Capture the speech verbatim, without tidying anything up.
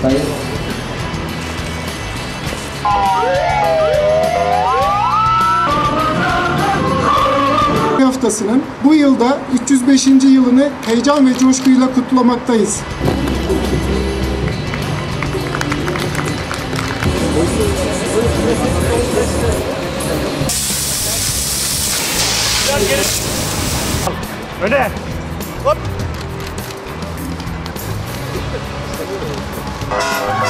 Sayın. Haftasının bu yılda üç yüz beşinci yılını heyecan ve coşkuyla kutlamaktayız. Öne. Hop.